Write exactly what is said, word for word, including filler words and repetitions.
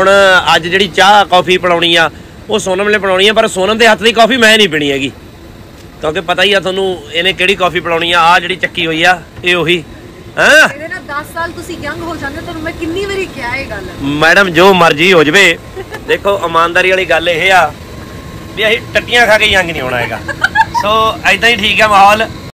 ਹੁਣ ਅੱਜ ਜਿਹੜੀ ਚਾਹ ਕੌਫੀ ਪਿਲਾਉਣੀ ਆ ਉਹ ਸੋਨਮ ਨੇ ਪਿਲਾਉਣੀ ਆ, ਪਰ ਸੋਨਮ ਦੇ ਹੱਥ ਦੀ ਕੌਫੀ ਮੈਂ ਨਹੀਂ ਪੀਣੀ ਹੈਗੀ, ਕਿਉਂਕਿ ਪਤਾ ਹੀ ਆ ਤੁਹਾਨੂੰ ਇਹਨੇ ਕਿਹੜੀ ਕੌਫੀ ਪਿਲਾਉਣੀ ਆ। ਆ ਜਿਹੜੀ ਚੱਕੀ ਹੋਈ ਆ ਇਹ ਉਹੀ ਹਾਂ। ਇਹਦੇ ਨਾਲ ਦਸ ਸਾਲ ਤੁਸੀਂ ਯੰਗ ਹੋ ਜਾਂਦੇ, ਤੁਹਾਨੂੰ ਮੈਂ ਕਿੰਨੀ ਵਾਰੀ ਕਿਹਾ ਇਹ ਗੱਲ। ਮੈਡਮ ਜੋ ਮਰਜ਼ੀ ਹੋ ਜਵੇ, ਦੇਖੋ ਇਮਾਨਦਾਰੀ ਵਾਲੀ ਗੱਲ ਇਹ ਆ ਵੀ ਅਸੀਂ ਟੱਟੀਆਂ ਖਾ ਕੇ ਯੰਗ ਨਹੀਂ ਹੋਣਾ ਹੈਗਾ। ਸੋ ਐਦਾਂ ਹੀ ਠੀਕ ਆ ਮਾਹੌਲ।